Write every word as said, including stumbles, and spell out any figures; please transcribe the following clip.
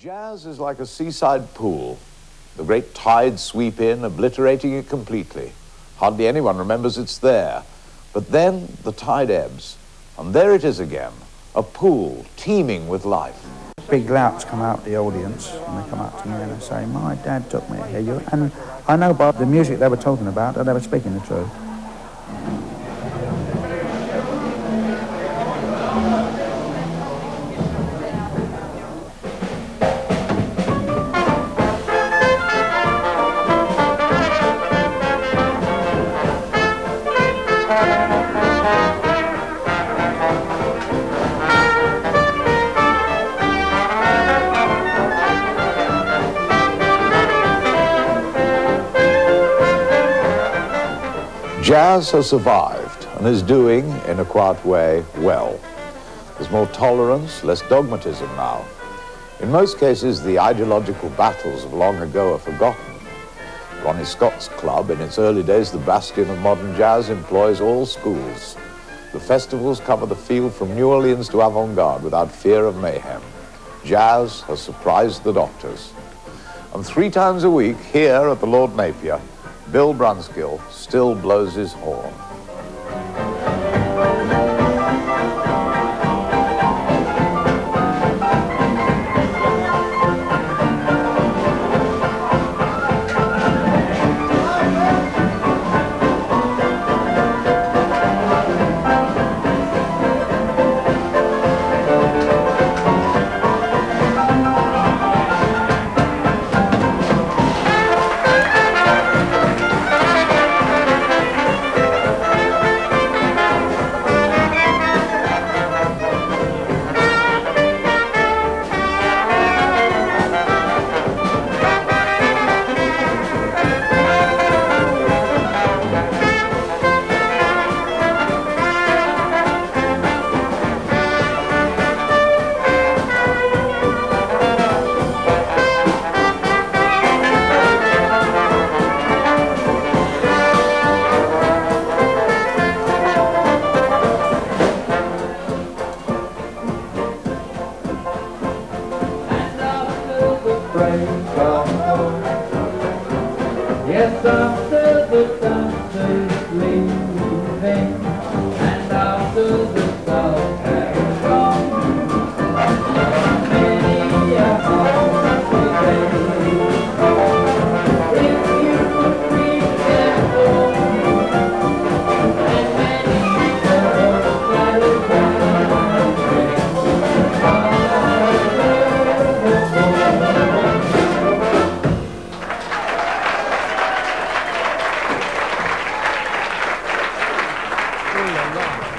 Jazz is like a seaside pool. The great tides sweep in, obliterating it completely. Hardly anyone remembers it's there. But then the tide ebbs, and there it is again, a pool teeming with life. Big louts come out of the audience, and they come up to me and they say, "My dad took me here." You and I know by the music they were talking about that they were speaking the truth. Jazz has survived and is doing, in a quiet way, well. There's more tolerance, less dogmatism now. In most cases, the ideological battles of long ago are forgotten. Ronnie Scott's club, in its early days the bastion of modern jazz, employs all schools. The festivals cover the field from New Orleans to avant-garde without fear of mayhem. Jazz has surprised the doctors. And three times a week, here at the Lord Napier, Bill Brunskill still blows his horn. Yes, after the dancers leaving, and after the south has gone, many a home day. If you could reach their home, and many a Oh, la la.